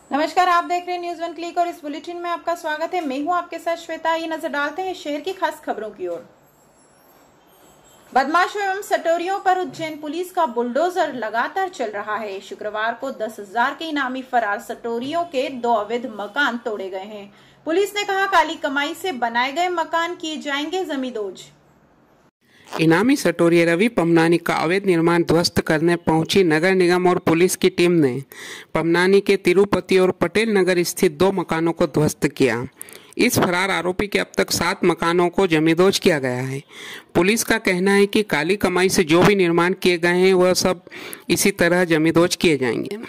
नमस्कार, आप देख रहे हैं न्यूज़ वन क्लिक और इस बुलेटिन में आपका स्वागत है। मैं हूं आपके साथ श्वेता। ये नजर डालते हैं शहर की खास खबरों की ओर। बदमाशों एवं सटोरियों पर उज्जैन पुलिस का बुलडोजर लगातार चल रहा है। शुक्रवार को 10,000 के इनामी फरार सटोरियों के 2 अवैध मकान तोड़े गए हैं। पुलिस ने कहा, काली कमाई से बनाए गए मकान किए जाएंगे जमींदोज। इनामी सटोरिया रवि पमनानी का अवैध निर्माण ध्वस्त करने पहुंची नगर निगम और पुलिस की टीम ने पमनानी के तिरुपति और पटेल नगर स्थित 2 मकानों को ध्वस्त किया। इस फरार आरोपी के अब तक 7 मकानों को जमींदोज किया गया है। पुलिस का कहना है कि काली कमाई से जो भी निर्माण किए गए हैं वह सब इसी तरह जमींदोज किए जाएंगे।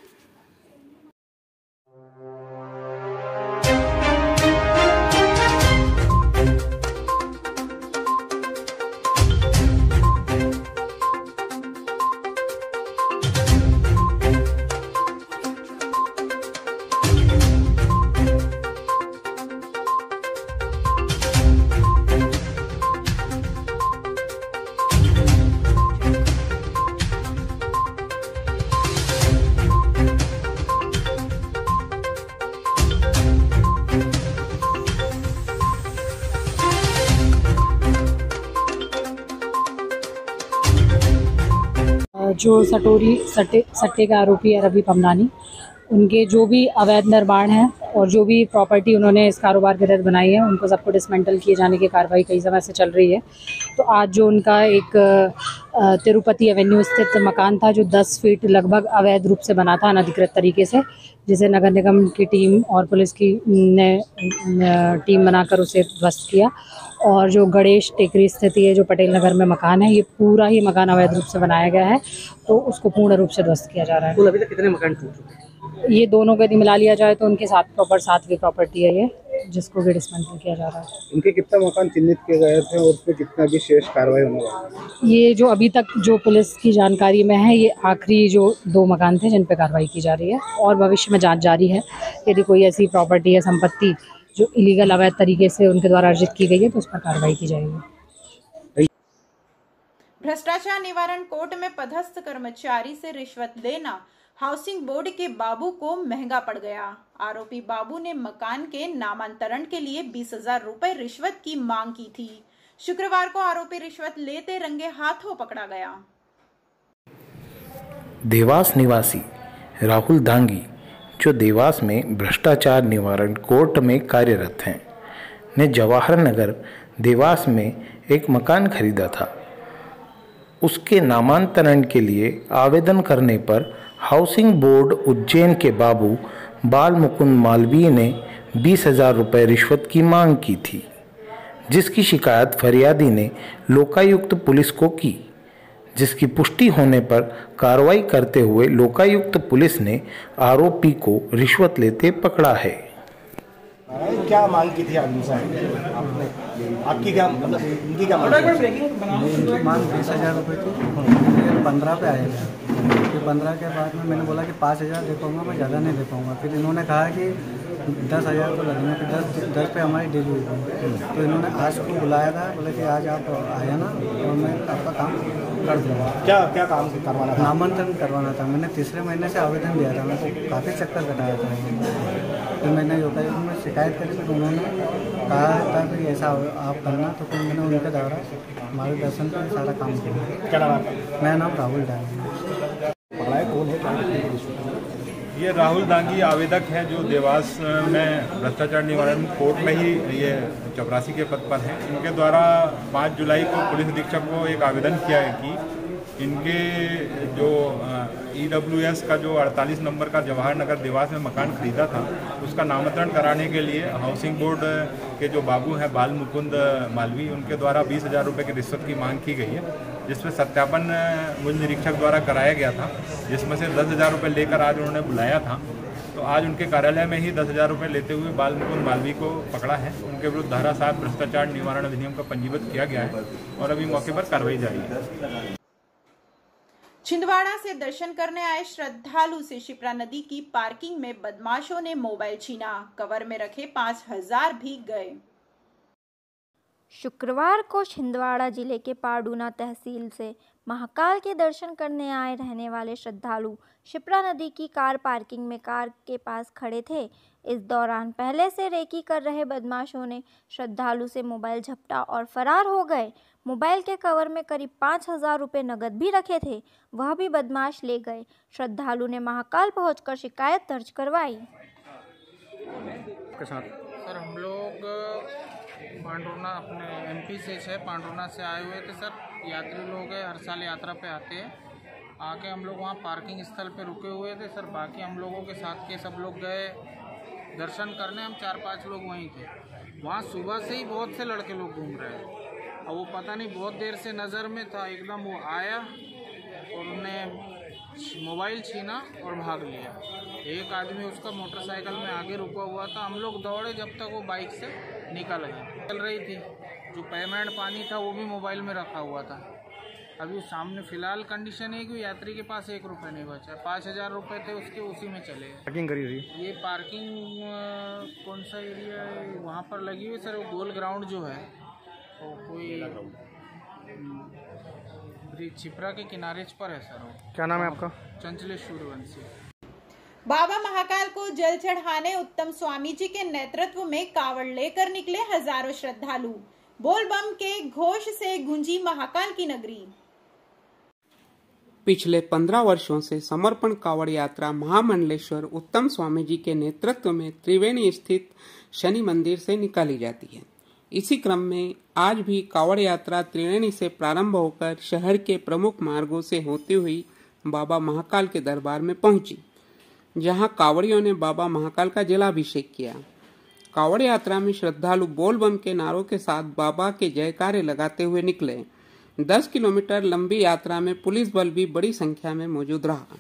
जो सट्टे का आरोपी है रवि पमनानी, उनके जो भी अवैध निर्माण हैं और जो भी प्रॉपर्टी उन्होंने इस कारोबार के तहत बनाई है, उनको सबको डिसमेंटल किए जाने की कार्रवाई कई समय से चल रही है। तो आज जो उनका एक तिरुपति एवेन्यू स्थित मकान था, जो 10 फीट लगभग अवैध रूप से बना था अनधिकृत तरीके से, जिसे नगर निगम की टीम और पुलिस की ने टीम बनाकर उसे ध्वस्त किया। और जो गणेश टेकरी स्थित ये जो पटेल नगर में मकान है, ये पूरा ही मकान अवैध रूप से बनाया गया है, तो उसको पूर्ण रूप से ध्वस्त किया जा रहा है। तो अभी तक कितने मकान टूट चुके हैं? ये दोनों को यदि मिला लिया जाए तो उनके 7वीं प्रॉपर्टी है ये, जिसको भी डिसमेंटल किया जा रहा है। इनके कितने मकान चिन्हित किए गए थे और उस पर कितना भी शेष कार्रवाई होने वाली है? ये जो अभी तक जो पुलिस की जानकारी में है, ये आखिरी जो 2 मकान थे जिन पर कार्रवाई की जा रही है, और भविष्य में जांच जारी है। यदि कोई ऐसी प्रॉपर्टी या संपत्ति जो इलीगल अवैध तरीके से उनके द्वारा अर्जित की गई है तो उस पर कार्रवाई की जाएगी। भ्रष्टाचार निवारण कोर्ट में पदस्थ कर्मचारी से रिश्वत लेना हाउसिंग बोर्ड के बाबू को महंगा पड़ गया। आरोपी बाबू ने मकान के नामांतरण के लिए 20,000 रुपए रिश्वत की मांग की थी। शुक्रवार को आरोपी रिश्वत लेते रंगे हाथों पकड़ा गया। देवास निवासी राहुल दांगी, जो देवास में भ्रष्टाचार निवारण कोर्ट में कार्यरत हैं, ने जवाहर नगर देवास में एक मकान खरीदा था। उसके नामांतरण के लिए आवेदन करने पर हाउसिंग बोर्ड उज्जैन के बाबू बाल मुकुंद मालवीय ने 20,000 रुपये रिश्वत की मांग की थी, जिसकी शिकायत फरियादी ने लोकायुक्त पुलिस को की, जिसकी पुष्टि होने पर कार्रवाई करते हुए लोकायुक्त पुलिस ने आरोपी को रिश्वत लेते पकड़ा है। क्या मांग की थी आदमी साहब आपने? आपकी क्या मतलब इनकी क्या मांग? इनकी मांग 20,000 रुपये थी। 15 पे आएगा, फिर 15 के बाद में मैंने बोला कि 5,000 दे पाऊँगा, मैं ज़्यादा नहीं दे पाऊँगा। फिर इन्होंने कहा कि 10,000 तो लगेंगे। फिर 10 पे हमारी डील हुई थी, तो इन्होंने आज को बुलाया था, बोले कि आज आप आया ना और मैं आपका काम कर दूँगा। क्या काम करवाना था? नामांतरण करवाना था। मैंने तीसरे महीने से आवेदन दिया था, मेरे को काफ़ी चक्कर कटाया था। फिर मैंने लोकायुक्त में शिकायत करी, तो उन्होंने कहा था कि ऐसा आप करना, तो फिर मैंने उनके द्वारा मार्गदर्शन पर सारा काम किया। क्या नाम? मेरा नाम राहुल डांगी। कौन है? ये राहुल दांगी आवेदक है, जो देवास में भ्रष्टाचार निवारण कोर्ट में ही ये चपरासी के पद पर हैं। इनके द्वारा 5 जुलाई को पुलिस अधीक्षक को एक आवेदन किया है कि इनके जो EWS का जो 48 नंबर का जवाहर नगर देवास में मकान खरीदा था, उसका नामांतरण कराने के लिए हाउसिंग बोर्ड के जो बाबू हैं बाल मुकुंद मालवीय, उनके द्वारा 20,000 रुपये की रिश्वत की मांग की गई है, जिसमें सत्यापन मुझ निरीक्षक द्वारा कराया गया था, जिसमें से 10,000 रुपये लेकर आज उन्होंने बुलाया था। तो आज उनके कार्यालय में ही 10,000 रुपये लेते हुए बाल मुकुंद मालवीय को पकड़ा है। उनके विरुद्ध धारा 7 भ्रष्टाचार निवारण अधिनियम का पंजीबद्ध किया गया है और अभी मौके पर कार्रवाई जारी है। छिंदवाड़ा से दर्शन करने आए श्रद्धालु से शिप्रा नदी की पार्किंग में बदमाशों ने मोबाइल छीना। कवर में रखे 5,000 भी गए। शुक्रवार को छिंदवाड़ा जिले के पाडूना तहसील से महाकाल के दर्शन करने आए रहने वाले श्रद्धालु शिप्रा नदी की कार पार्किंग में कार के पास खड़े थे। इस दौरान पहले से रेकी कर रहे बदमाशों ने श्रद्धालु से मोबाइल झपटा और फरार हो गए। मोबाइल के कवर में करीब 5,000 रुपये नकद भी रखे थे, वह भी बदमाश ले गए। श्रद्धालु ने महाकाल पहुंचकर शिकायत दर्ज करवाई। सर हम लोग पांडुरना अपने एमपी से पांडुरना से आए हुए थे सर। यात्री लोग हैं, हर साल यात्रा पे आते हैं। आके हम लोग वहाँ पार्किंग स्थल पे रुके हुए थे सर। बाकी हम लोगों के साथ के सब लोग गए दर्शन करने। हम 4-5 लोग वहीं थे। वहाँ सुबह से ही बहुत से लड़के लोग घूम रहे हैं। अब वो पता नहीं बहुत देर से नज़र में था, एकदम वो आया और उन्हें मोबाइल छीना और भाग लिया। एक आदमी उसका मोटरसाइकिल में आगे रुका हुआ था। हम लोग दौड़े जब तक वो बाइक से निकल गई। चल रही थी, जो पेमेंट पानी था वो भी मोबाइल में रखा हुआ था। अभी सामने फिलहाल कंडीशन है कि यात्री के पास 1 रुपये नहीं बचा। 5,000 रुपये थे उसके, उसी में चले। पार्किंग करी थी ये पार्किंग कौन सा एरिया है वहाँ पर लगी हुई सर? वो गोल ग्राउंड जो है वो कोई ब्रिज छिपरा के किनारे पर है सर। वो क्या नाम है आपका? चंचलेश सूर्यवंशी। बाबा महाकाल को जल चढ़ाने उत्तम स्वामी जी के नेतृत्व में कावड़ लेकर निकले हजारों श्रद्धालु। बोल बम के घोष से गूंजी महाकाल की नगरी। पिछले 15 वर्षों से समर्पण कावड़ यात्रा महामंडलेश्वर उत्तम स्वामी जी के नेतृत्व में त्रिवेणी स्थित शनि मंदिर से निकाली जाती है। इसी क्रम में आज भी कावड़ यात्रा त्रिवेणी से प्रारंभ होकर शहर के प्रमुख मार्गों से होती हुई बाबा महाकाल के दरबार में पहुंची, जहां कावड़ियों ने बाबा महाकाल का जलाभिषेक किया। कावड़ यात्रा में श्रद्धालु बोल बम के नारों के साथ बाबा के जयकारे लगाते हुए निकले। 10 किलोमीटर लंबी यात्रा में पुलिस बल भी बड़ी संख्या में मौजूद रहा।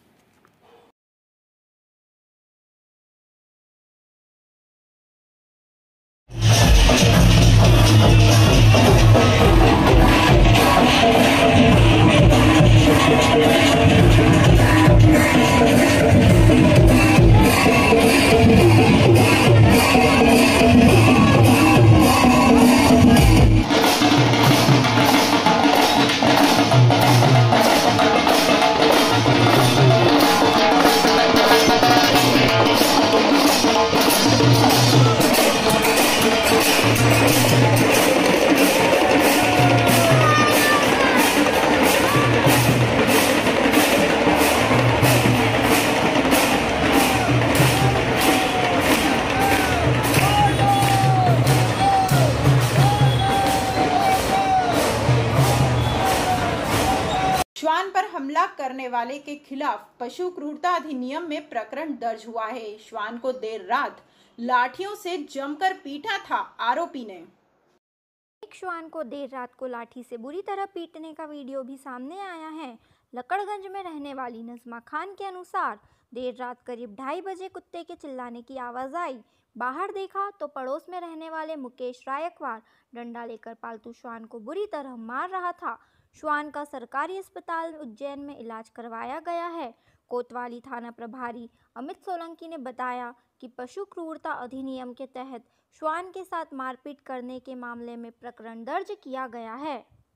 श्वान पर हमला करने वाले के खिलाफ पशु क्रूरता अधिनियम में प्रकरण दर्ज हुआ है। श्वान को देर रात लाठियों से जमकर पीटा था आरोपी ने। एक श्वान को देर रात को लाठी से बुरी तरह पीटने का वीडियो भी सामने आया है। लकड़गंज में रहने वाली नजमा खान के अनुसार देर रात करीब 2:30 बजे कुत्ते के चिल्लाने की आवाज आई। बाहर देखा तो पड़ोस में रहने वाले मुकेश रायकवार डंडा लेकर पालतू श्वान को बुरी तरह मार रहा था। श्वान का सरकारी अस्पताल उज्जैन में इलाज करवाया गया है। कोतवाली थाना प्रभारी अमित सोलंकी ने बताया कि पशु क्रूरता अधिनियम के तहत श्वान के साथ मारपीट करने के मामले में प्रकरण दर्ज किया गया है।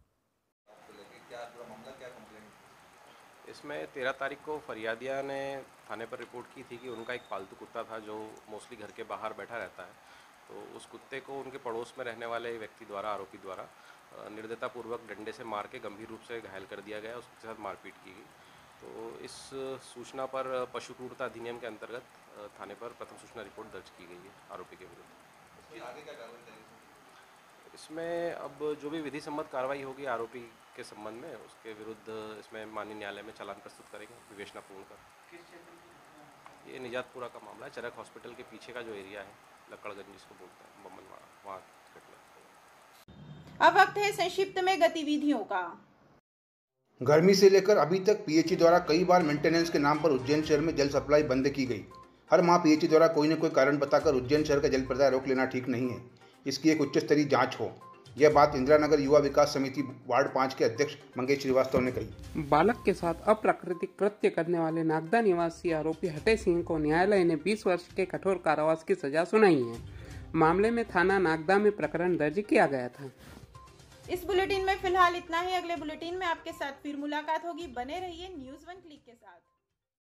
इसमें 13 तारीख को फरियादिया ने थाने पर रिपोर्ट की थी कि उनका एक पालतू कुत्ता था जो मोस्टली घर के बाहर बैठा रहता है। तो उस कुत्ते को उनके पड़ोस में रहने वाले व्यक्ति द्वारा, आरोपी द्वारा निर्दयतापूर्वक डंडे से मार के गंभीर रूप से घायल कर दिया गया। उसके साथ मारपीट की गई। तो इस सूचना पर पशु क्रूरता अधिनियम के अंतर्गत थाने पर प्रथम सूचना रिपोर्ट दर्ज की गई है आरोपी के विरुद्ध। आगे क्या कार्रवाई करेंगे? इसमें अब जो भी विधि सम्मत कार्रवाई होगी आरोपी के संबंध में, उसके विरुद्ध इसमें माननीय न्यायालय में चालान प्रस्तुत करेंगे विवेचना पूर्ण कर। ये निजातपुरा का मामला है। चरक हॉस्पिटल के पीछे का जो एरिया है, लकड़गंज जिसको बोलते हैं, बम्बनवाड़ा, वहाँ घटना। अब वक्त है संक्षिप्त में गतिविधियों का। गर्मी से लेकर अभी तक पीएचई द्वारा कई बार मेंटेनेंस के नाम पर उज्जैन शहर में जल सप्लाई बंद की गई। हर माह पीएचई द्वारा कोई न कोई कारण बताकर उज्जैन शहर का जल प्रदाय रोक लेना ठीक नहीं है। इसकी एक उच्च स्तरीय जांच हो। यह बात इंदिरा नगर युवा विकास समिति वार्ड 5 के अध्यक्ष मंगेश श्रीवास्तव ने कही। बालक के साथ अप्राकृतिक कृत्य करने वाले नागदा निवासी आरोपी हटे सिंह को न्यायालय ने 20 वर्ष के कठोर कारावास की सजा सुनाई है। मामले में थाना नागदा में प्रकरण दर्ज किया गया था। इस बुलेटिन में फिलहाल इतना ही। अगले बुलेटिन में आपके साथ फिर मुलाकात होगी। बने रहिए न्यूज़ 1 क्लिक के साथ।